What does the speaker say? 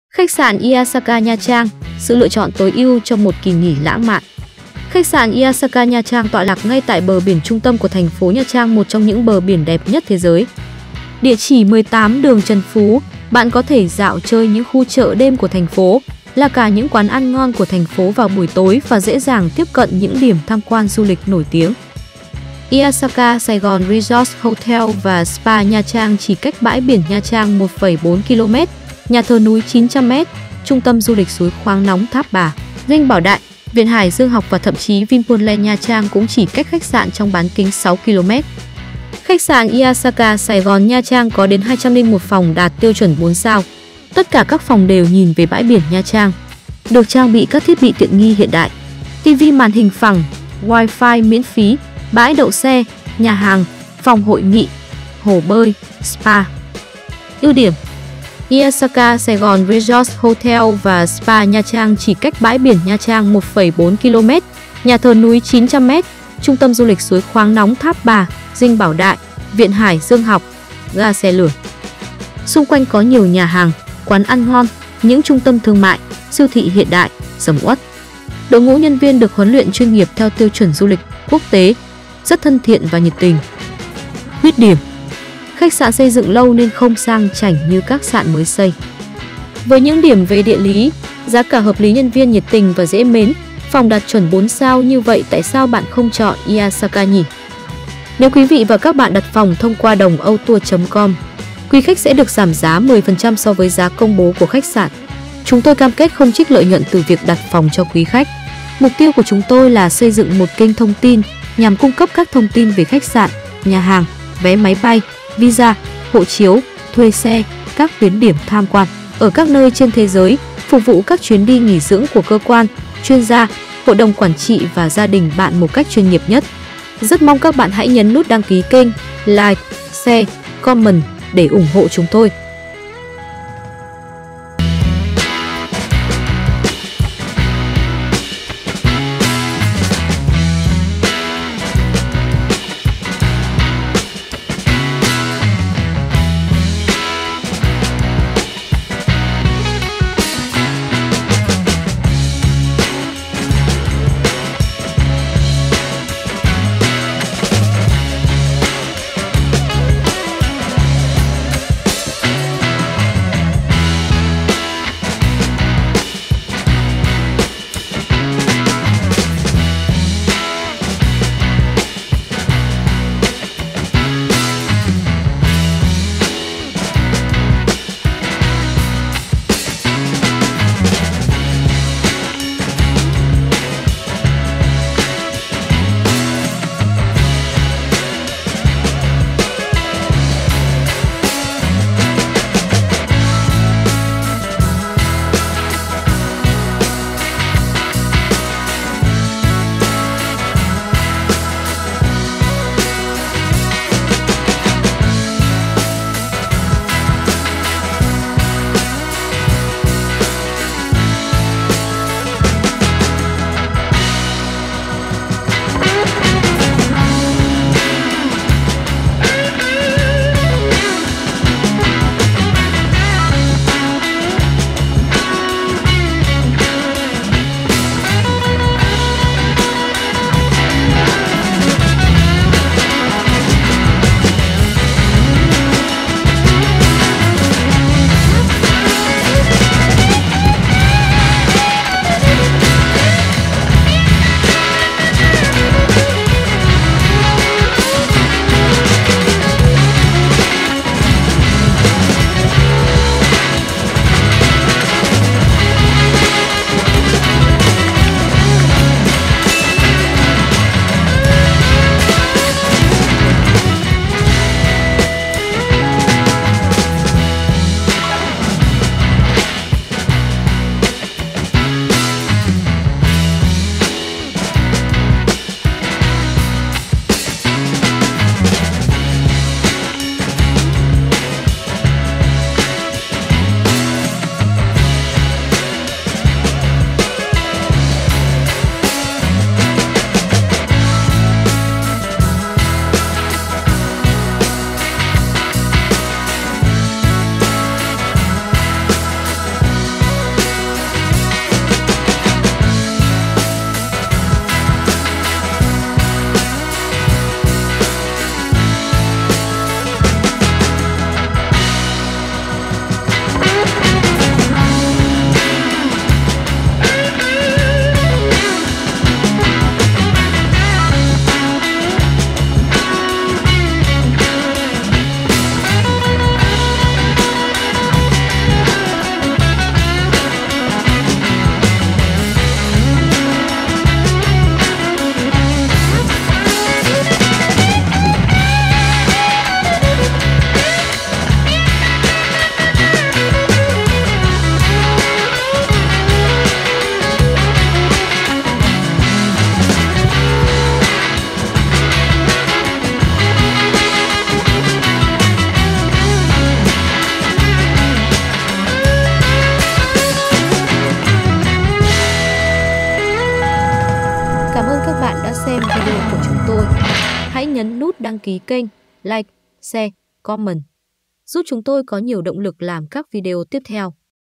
Khách sạn Iasaka Nha Trang, sự lựa chọn tối ưu cho một kỳ nghỉ lãng mạn. Khách sạn Iasaka Nha Trang tọa lạc ngay tại bờ biển trung tâm của thành phố Nha Trang, một trong những bờ biển đẹp nhất thế giới. Địa chỉ 18 đường Trần Phú, bạn có thể dạo chơi những khu chợ đêm của thành phố, là cả những quán ăn ngon của thành phố vào buổi tối và dễ dàng tiếp cận những điểm tham quan du lịch nổi tiếng. Iasaka Sài Gòn Resort Hotel và Spa Nha Trang chỉ cách bãi biển Nha Trang 1,4 km, nhà thờ núi 900 m, trung tâm du lịch suối khoáng nóng Tháp Bà, Dinh Bảo Đại, Viện Hải Dương học và thậm chí Vinpearl Nha Trang cũng chỉ cách khách sạn trong bán kính 6 km. Khách sạn Iasaka Sài Gòn Nha Trang có đến 201 phòng đạt tiêu chuẩn 4 sao. Tất cả các phòng đều nhìn về bãi biển Nha Trang. Được trang bị các thiết bị tiện nghi hiện đại, TV màn hình phẳng, Wi-Fi miễn phí, bãi đậu xe, nhà hàng, phòng hội nghị, hồ bơi, spa. Ưu điểm: Iasaka Sài Gòn Resort Hotel và Spa Nha Trang chỉ cách bãi biển Nha Trang 1,4 km, nhà thờ núi 900 m, trung tâm du lịch suối khoáng nóng Tháp Bà, Dinh Bảo Đại, Viện Hải Dương học, ga xe lửa. Xung quanh có nhiều nhà hàng, quán ăn ngon, những trung tâm thương mại, siêu thị hiện đại, sầm uất. Đội ngũ nhân viên được huấn luyện chuyên nghiệp theo tiêu chuẩn du lịch quốc tế, rất thân thiện và nhiệt tình. Khuyết điểm: khách sạn xây dựng lâu nên không sang chảnh như các sạn mới xây. Với những điểm về địa lý, giá cả hợp lý, nhân viên nhiệt tình và dễ mến, phòng đạt chuẩn 4 sao như vậy tại sao bạn không chọn Iasaka nhỉ? Nếu quý vị và các bạn đặt phòng thông qua đồng-âu-tour.com, quý khách sẽ được giảm giá 10% so với giá công bố của khách sạn. Chúng tôi cam kết không trích lợi nhuận từ việc đặt phòng cho quý khách. Mục tiêu của chúng tôi là xây dựng một kênh thông tin nhằm cung cấp các thông tin về khách sạn, nhà hàng, vé máy bay, visa, hộ chiếu, thuê xe, các tuyến điểm tham quan ở các nơi trên thế giới, phục vụ các chuyến đi nghỉ dưỡng của cơ quan, chuyên gia, hội đồng quản trị và gia đình bạn một cách chuyên nghiệp nhất. Rất mong các bạn hãy nhấn nút đăng ký kênh, like, share, comment để ủng hộ chúng tôi. xem video của chúng tôi. Hãy nhấn nút đăng ký kênh, like, share, comment, giúp chúng tôi có nhiều động lực làm các video tiếp theo.